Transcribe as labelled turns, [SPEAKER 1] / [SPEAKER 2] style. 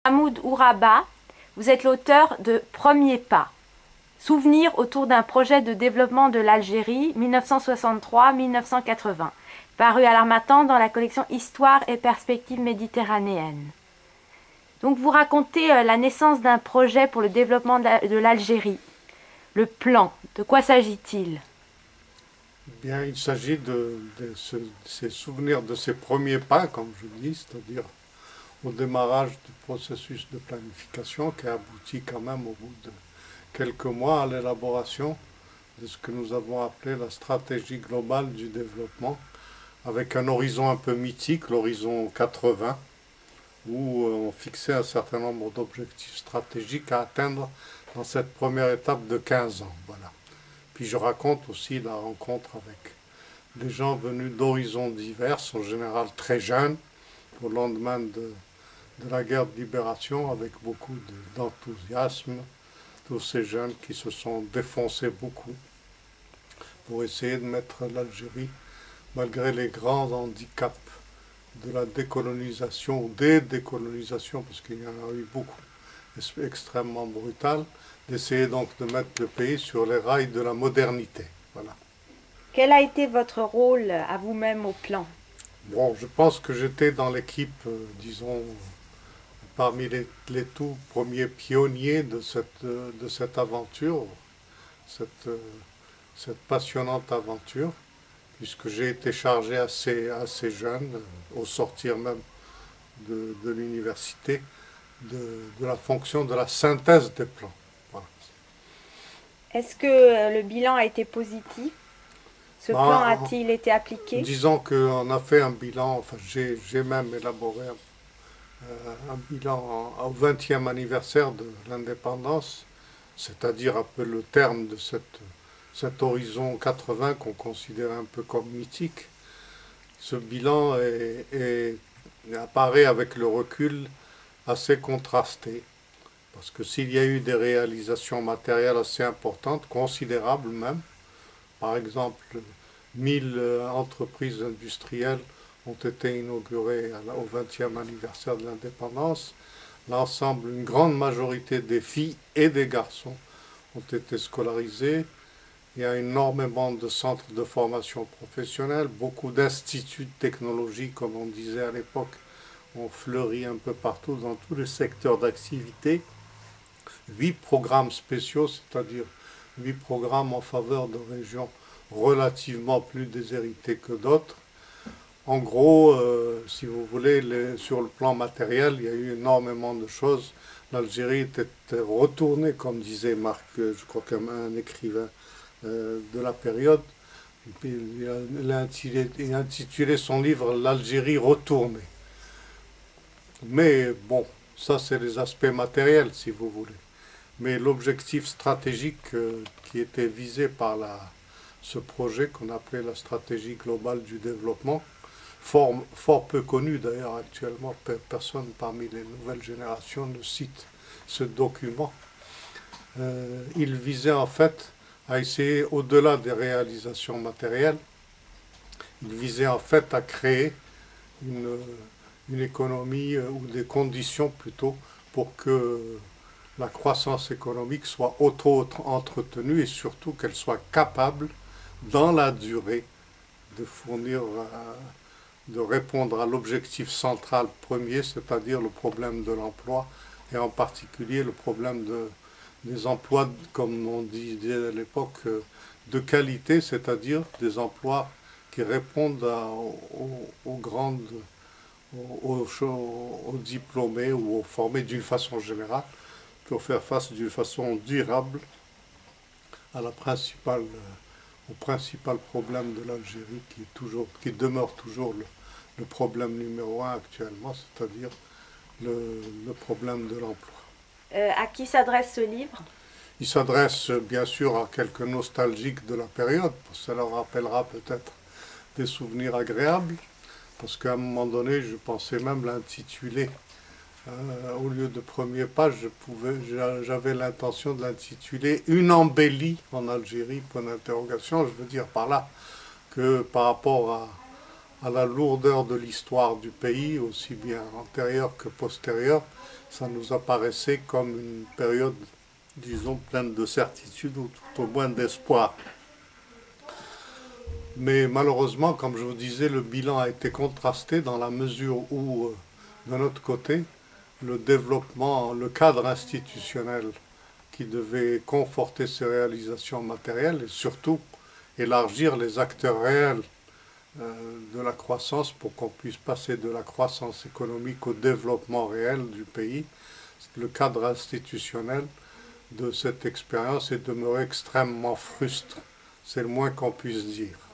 [SPEAKER 1] Mahmoud Ouraba, vous êtes l'auteur de Premier pas, Souvenirs autour d'un projet de développement de l'Algérie 1963-1980, paru à l'Harmattan dans la collection Histoire et perspectives méditerranéennes. Donc vous racontez la naissance d'un projet pour le développement de l'Algérie. Le plan, de quoi s'agit-il?
[SPEAKER 2] Bien, il s'agit ces souvenirs de ces premiers pas, comme je dis, c'est-à-dire au démarrage du processus de planification qui a abouti quand même au bout de quelques mois à l'élaboration de ce que nous avons appelé la stratégie globale du développement, avec un horizon un peu mythique, l'horizon 80, où on fixait un certain nombre d'objectifs stratégiques à atteindre dans cette première étape de 15 ans. Voilà. Puis je raconte aussi la rencontre avec des gens venus d'horizons divers, en général très jeunes, au lendemain de la guerre de libération, avec beaucoup d'enthousiasme, tous ces jeunes qui se sont défoncés beaucoup pour essayer de mettre l'Algérie, malgré les grands handicaps de la décolonisation ou des décolonisations, parce qu'il y en a eu beaucoup, extrêmement brutales, d'essayer donc de mettre le pays sur les rails de la modernité. Voilà.
[SPEAKER 1] Quel a été votre rôle à vous-même au plan?
[SPEAKER 2] Bon, je pense que j'étais dans l'équipe, disons, parmi les tout premiers pionniers de cette aventure, cette, cette passionnante aventure, puisque j'ai été chargé assez jeune, au sortir même de l'université, de la fonction de la synthèse des plans. Voilà.
[SPEAKER 1] Est-ce que le bilan a été positif? Ce plan
[SPEAKER 2] Ben,
[SPEAKER 1] a-t-il été appliqué?
[SPEAKER 2] disons qu'on a fait un bilan, enfin j'ai même élaboré un bilan au 20e anniversaire de l'indépendance, c'est-à-dire un peu le terme de cet horizon 80 qu'on considère un peu comme mythique. Ce bilan apparaît avec le recul assez contrasté, parce que s'il y a eu des réalisations matérielles assez importantes, considérables même, par exemple 1000 entreprises industrielles ont été inaugurées au 20e anniversaire de l'indépendance. L'ensemble, une grande majorité des filles et des garçons ont été scolarisés. Il y a énormément de centres de formation professionnelle, beaucoup d'instituts de technologie, comme on disait à l'époque, ont fleuri un peu partout dans tous les secteurs d'activité. 8 programmes spéciaux, c'est-à-dire 8 programmes en faveur de régions relativement plus déshéritées que d'autres. En gros, si vous voulez, sur le plan matériel, il y a eu énormément de choses. L'Algérie était retournée, comme disait Marc, je crois qu'un écrivain de la période. Il a intitulé son livre L'Algérie retournée. Mais bon, ça c'est les aspects matériels, si vous voulez. Mais l'objectif stratégique qui était visé par ce projet qu'on appelait la stratégie globale du développement, fort peu connu d'ailleurs actuellement, personne parmi les nouvelles générations ne cite ce document. Il visait en fait à essayer, au-delà des réalisations matérielles, il visait en fait à créer une économie ou des conditions plutôt pour que la croissance économique soit auto-entretenue et surtout qu'elle soit capable, dans la durée, de fournir, de répondre à l'objectif central premier, c'est-à-dire le problème de l'emploi et en particulier le problème des emplois, comme on disait à l'époque, de qualité, c'est-à-dire des emplois qui répondent aux diplômés ou aux formés d'une façon générale, pour faire face d'une façon durable à au principal problème de l'Algérie qui demeure toujours le problème numéro un actuellement, c'est-à-dire le problème de l'emploi.
[SPEAKER 1] À qui s'adresse ce livre?
[SPEAKER 2] Il s'adresse bien sûr à quelques nostalgiques de la période, parce que ça leur rappellera peut-être des souvenirs agréables, parce qu'à un moment donné, je pensais même l'intituler. Au lieu de premier pas, j'avais l'intention de l'intituler Une embellie en Algérie, point d'interrogation. Je veux dire par là que par rapport à la lourdeur de l'histoire du pays, aussi bien antérieure que postérieure, ça nous apparaissait comme une période, disons, pleine de certitude ou tout au moins d'espoir. Mais malheureusement, comme je vous disais, le bilan a été contrasté dans la mesure où, de notre côté, le développement, le cadre institutionnel qui devait conforter ces réalisations matérielles et surtout élargir les acteurs réels de la croissance pour qu'on puisse passer de la croissance économique au développement réel du pays, le cadre institutionnel de cette expérience est demeuré extrêmement frustrant, c'est le moins qu'on puisse dire.